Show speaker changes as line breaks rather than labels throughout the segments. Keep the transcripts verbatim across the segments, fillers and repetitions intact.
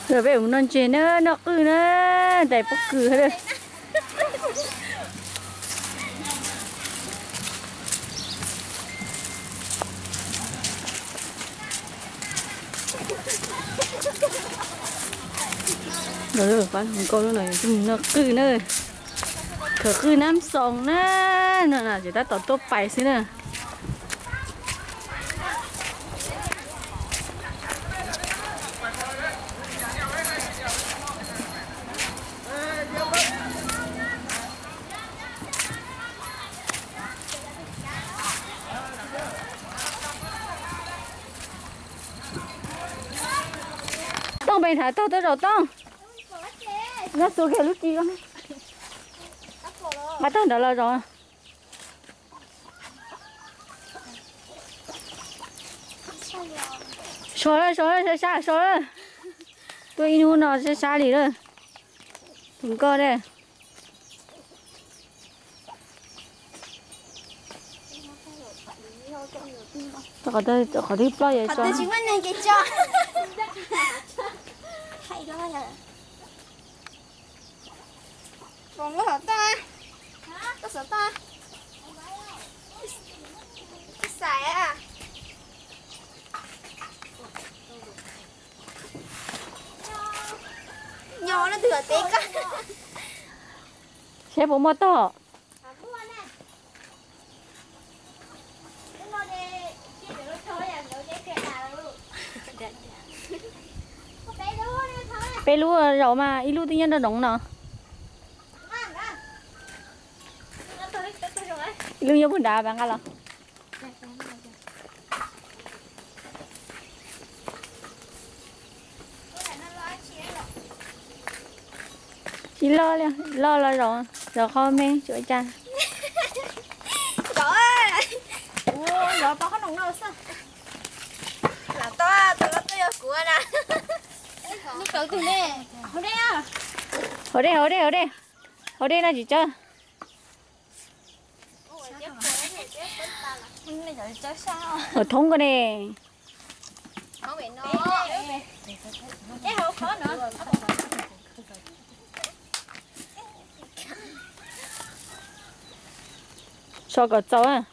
rồi về uống non chè nữa nó cứ nữa đầy bốc cừ hết rồi rồi rồi bán không câu nữa này nó cứ nữa khờ cứ nám sòng nữa nó là chỉ ta tỏ tốt bài xí nữa tông bình thả tao tới rồi tông nó xuống kia lúc kia mà tao đã là rồi số rồi số rồi sẽ xa số rồi tôi inu nó sẽ xa đi rồi thùng cơ đây tao có đây tao có đi bao giờ cho
chính là này cái cho hay đó là còn có hả ta có sợ ta cái xài à nhỏ nó thừa tí cả
sẽ bố mất to bé lúa rau mà ít lúa tự nhiên nó đóng nó ít lúa nhiều bún đá bạn ăn chỉ lo liền lo lo rồi rồi kho mê chuỗi cha
rồi ủa rồi bao nó đâu sao là to tôi tôi của nè nó cỡ từ nè ở đây à
ở đây ở đây ở đây ở đây là gì chơi ở thùng cái này
không bị nó cái hộp khó nữa
cho cả cháu à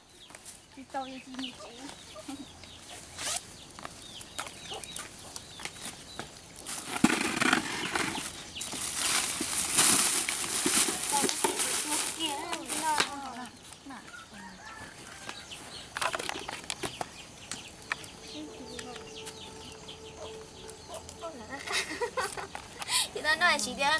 thì nó nói chỉ được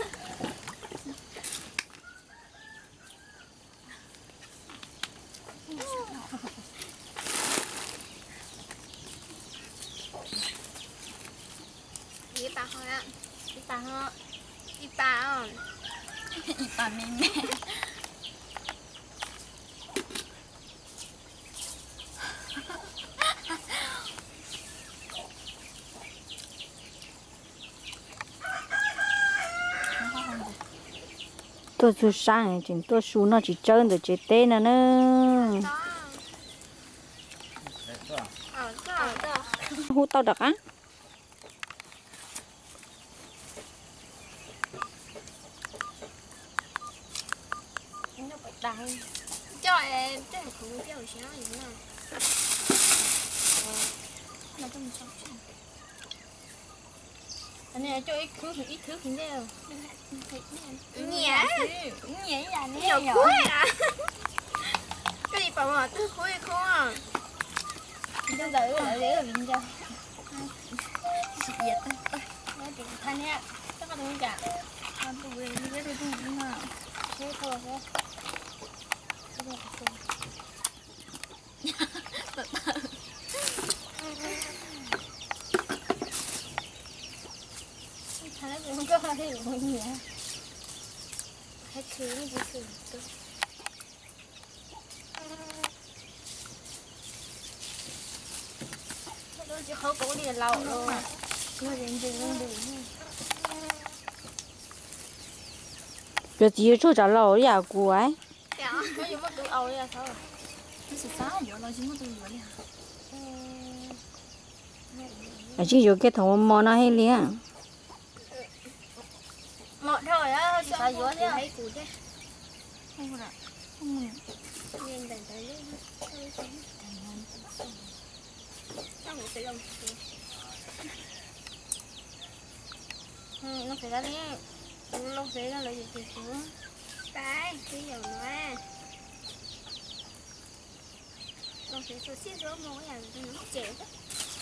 ipa thôi á ipa thôi ipa không ipa mình nè
tôi chú sang chỉ tôi chú nó chỉ trơn được chế tê nữa nữa hú tao được á
cho em cái hộp cũng cái hộp xíu gì nữa là trong trong anh này cho ít thứ thì ít thứ thì đeo nhẹ nhẹ là nhiều cuối à cái gì bảo mà thứ cuối không cho đợi ở đấy là mình cho xịt dịch nó chỉ thay nhé chắc là đúng cả làm tụi về đi cái thứ đúng không thế thôi thế Hãy subscribe cho kênh Ghiền Mì Gõ để không bỏ lỡ những video hấp dẫn chứ không có đi lâu luôn nó đến từ nó đủ
bây giờ cho trả lâu ya cô ấy
nó dùng mất tụi ầu ra sao nó sẽ phá vô nó chỉ mất tụi vậy
à chỉ có cái thằng mò nó hay liền
Sao gió thế? Thấy cụ thế. Không được. Không được. Nhìn đàn tới đi. Sao mình sẽ làm gì? Ừ, nó phải ra đi. Nó phải ra lấy gì thì xuống. Đây, cái dầu nó. Nó phải số xíu số mỗi nhà nó trẻ đó.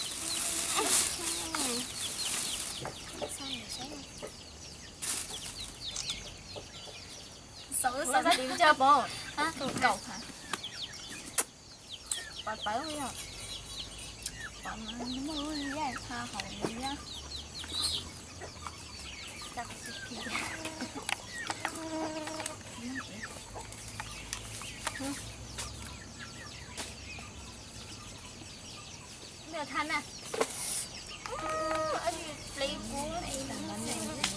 Sao này sáng không? Sáu sáu sáu điểm cho bố. Hả? Cầu hả? Bạn phải không nhỉ? Bạn nó mới ra tha hậu nhá. Chắc sẽ kì. Bây giờ than à? Ở đây lấy cuốn này là nó này.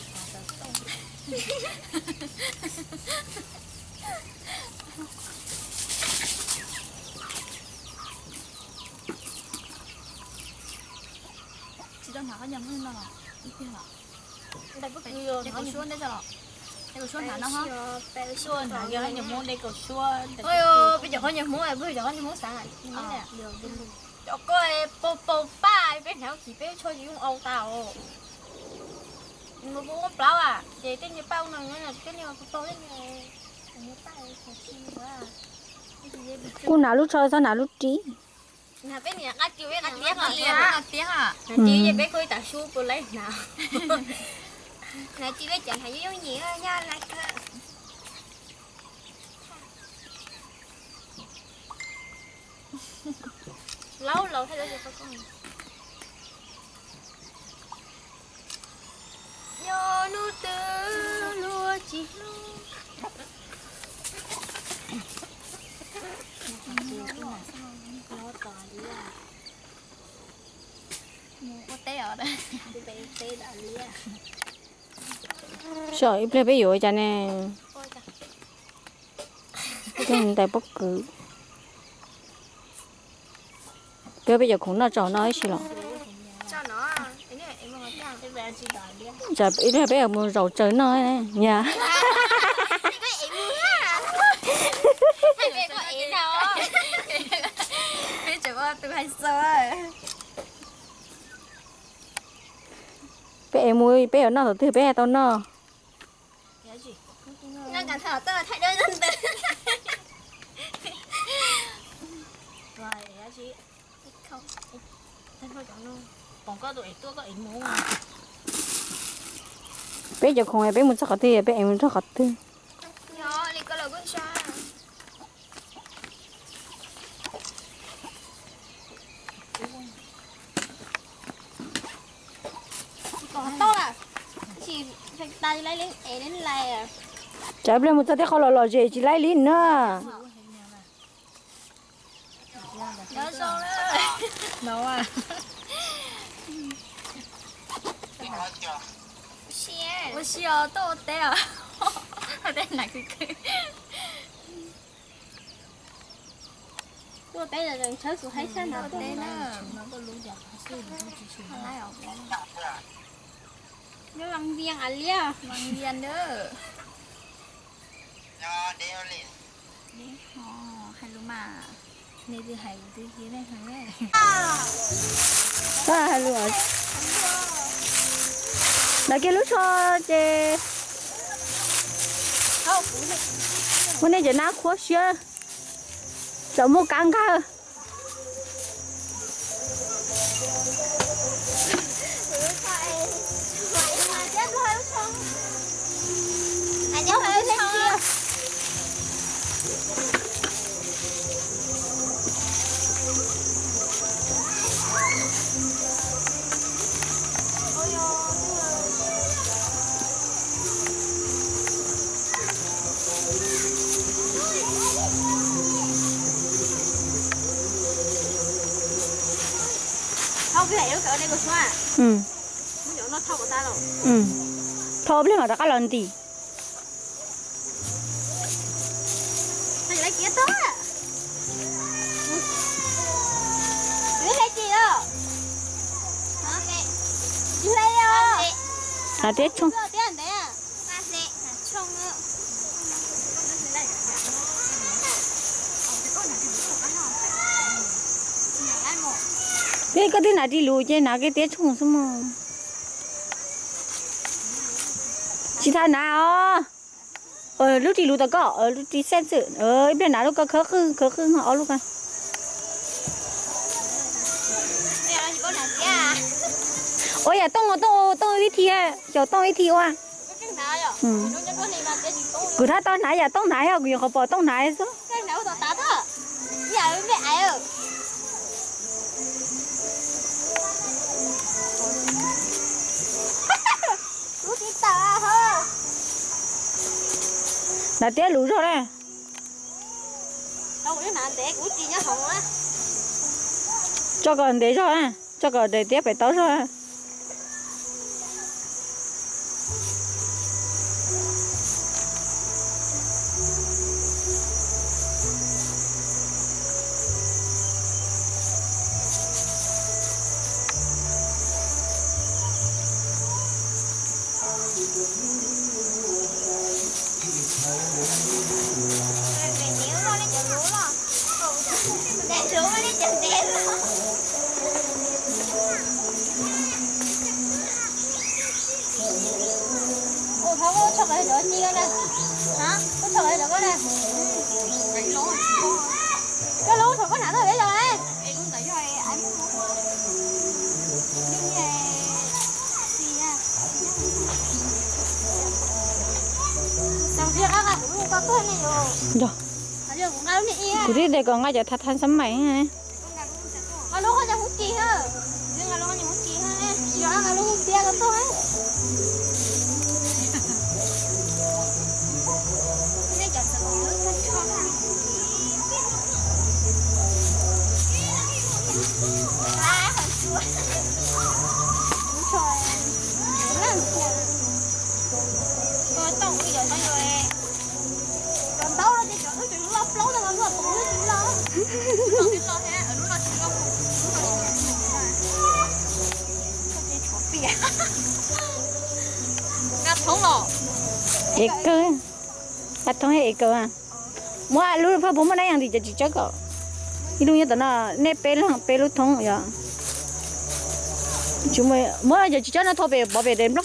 Chị đang có nhầm hơn nào? Ít kia hả? Đây có nhiều rồi. Đây có xuân đấy rồi. Đây có xuân hả nó hả? Xuân hả? Giờ hay nhập món đây có xuân. Ôi ơi, bây giờ có nhập món này, bây giờ có nhập món sáng này. Như thế này. Cho coi bố bố ba bên nào chỉ biết cho dùng Âu tàu. Mà bố không bao à? Vậy tên như bao nào nữa là cái như bao đấy này. Như bao phải chi quá.
Cô nào lúc chơi sao nào lúc trí.
Nè bên này ăn chiều bên ăn tiếng à? Ăn tiếng à? Nè chiều vậy bé coi ta su cô lấy nào. Nè chiều chẳng hay giống gì nha lại cơ. Lâu lâu thay đổi cho con. Yo nu tư lúa chi
sợ ít lên bây giờ cho nè cái tay bóc cử cái bây giờ cũng nó trò nói xí lắm chả ít lên bây giờ muốn rầu trời nói nè nhà bé mua bé ở nó từ bé tao nó
nó cả thở tôi là thay đổi dân tình rồi hả chị không thay thôi chọn luôn còn có tụi tôi có ý muốn à
bé giờ không ai bé muốn sao thì bé em muốn sao thì
nhỏ đi có lời quân sao còn to à chị phải tay lấy lên é đến lại à
chả biết một sao thế không lo lo gì chỉ lấy lín nữa
nhớ sao đó đâu à xe ôi xe to té à té này cái cái tôi té là lần trước tôi thấy sao nào té nữa nó có lú giật lái ở nó lăng viên à lia lăng viên đó
nó đeo lên
đi họ hay luôn mà này thì hay thì kia này hay
à hay luôn đã kia lúc cho chị
không
hôm nay chị nào khó xưa sợ mua căng cả
anh nhớ phải lên kia không cái này nó ở đây có xoa
ừ
nó thâu của ta rồi
ừ thâu lên mà đã có lần gì
mày lấy kia to à lấy hết gì đâu ok lấy đâu
là tết chung
tiền đấy à ba sẽ là chung
cái cái thứ nào đi lùi chơi nào cái tía chung xong mà chị thay nào ờ lúc đi lùi tao có ở lúc đi xem sự ờ bên nào lúc có khớ khư khớ khư họ lúc này ôi à tông tông tông đi thi à cháu tông đi thi à ừ cứ thay tông nãy giờ tông nãy à cứ họ bỏ tông nãy số
cái nào tao tao đó giờ mẹ ai ơi lúc đi tao hả
là té lũ rồi đấy
đâu có nào té của chị nhá hồng á
cho còn để rồi à cho còn để té phải tao rồi à
ồ tháo có cho cái đó chi đây hả có cho cái đó có đây cái lố cái lố thôi có nào thôi bây giờ đây em cũng thấy rồi anh muốn đi gì à trong kia các bạn cũng có cái này rồi
rồi
giờ cũng ngay lúc này
cứ đi để còn ngay giờ thật thành sắm máy này
cái lố có cho hút chi ha nhưng cái lố có hút chi ha giờ cái lố hút tia cái thôi tôi tông bây giờ xong rồi còn tao nó chỉ chọn cái chuyện lóc lóc tao nó tụng cái chuyện lo lo cái lo thế ở lúc lo chuyện lo ngắt thống lò
ế cơ ngắt thống ế cơ à mua lúc phải bố mà này thì chỉ chắc cỡ cái lúc như tao nó nếp bé luôn bé lúc thống vậy chúng mày mới giờ chỉ cho nó thôi về bỏ về đêm lắm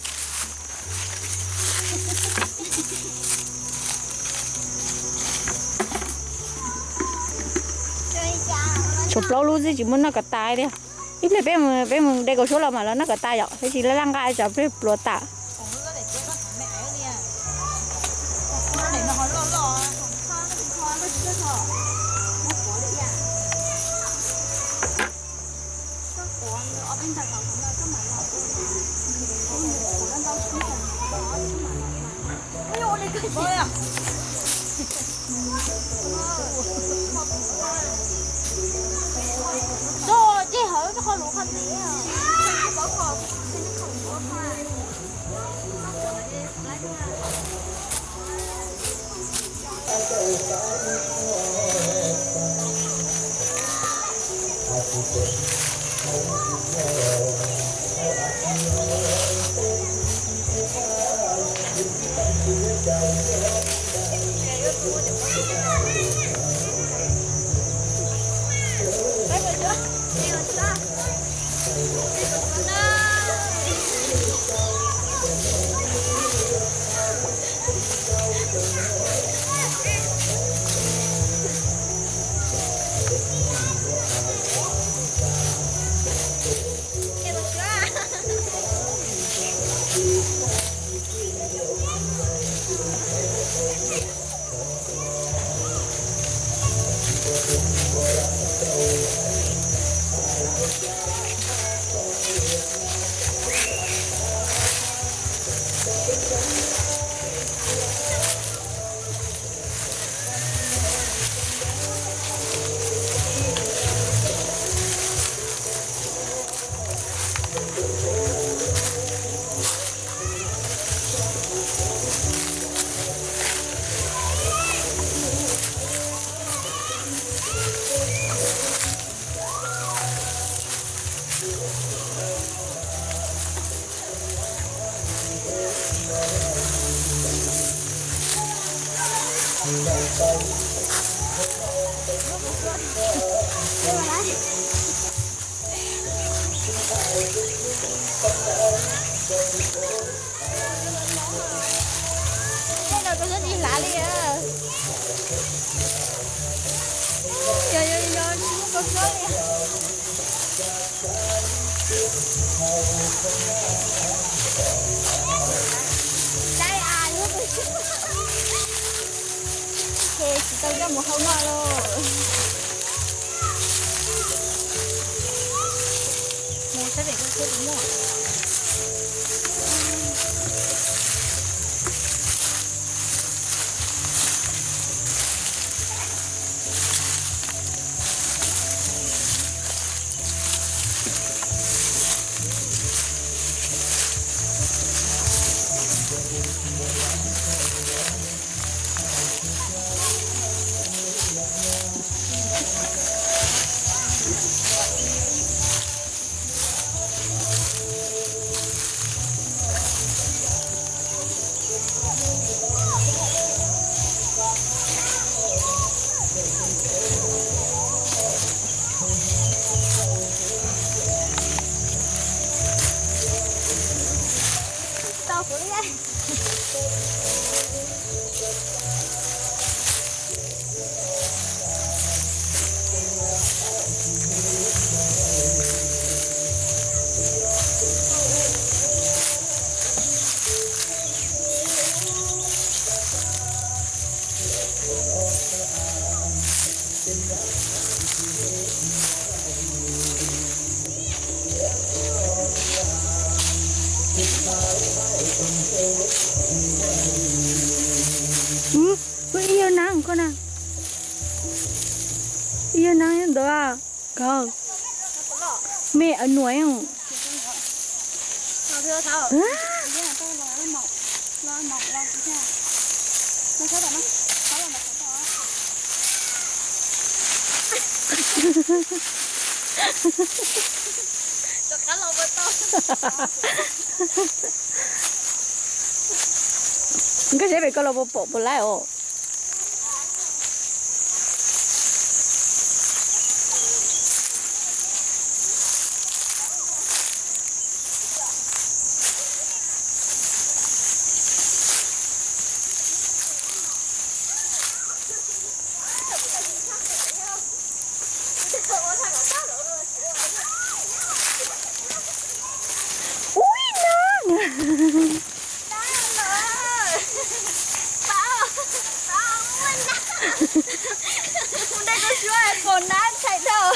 chụp lâu luôn chứ chỉ muốn nó cả tai đi ít này bé mà bé mà đây có số là mà nó cả tai vậy thế chỉ là lăng gai chả bé lúa tạ
rồi chị hỏi cái kho lúa khăn tí à có kho xin không có kho Đây à, nước tôi chứ. Ok, chị tôi cho một hông nọ rồi. Mua sẽ để con chết đúng không? Tao của đi đây.
Ừ, cái yêu nắng con à. Yêu nắng em đó à. Con. Mẹ ở nuôi không?
Thảo thưa Thảo.
À.
Bây giờ tôi nói nó mọc. Nó mọc ra chứ nha. Nó sẽ là nó. Nó là mọc của nó. Cho cá lô bơ to.
Cái sẽ bị con lô bộ bộ bộ lại ồ. Ui nắng.
Hôm nay tôi chưa còn đã chạy đâu.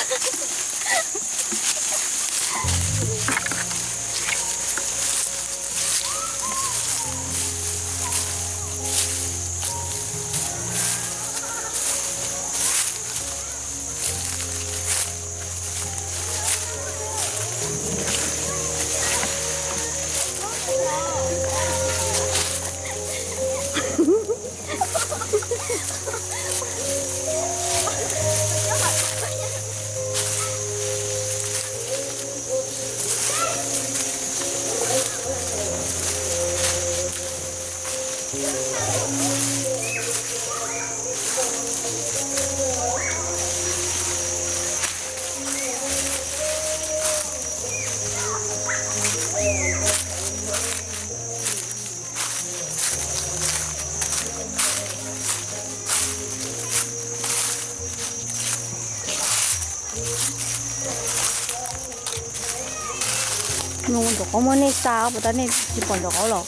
Nung được có món này sao, bữa nay chỉ còn được rồi.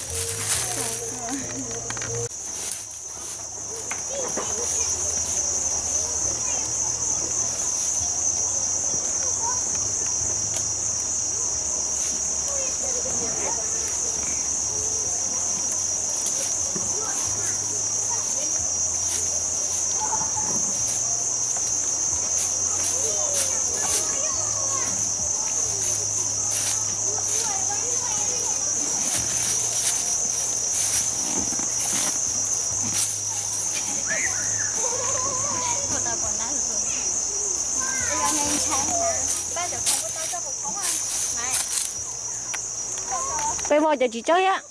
Bây giờ chỉ chơi á.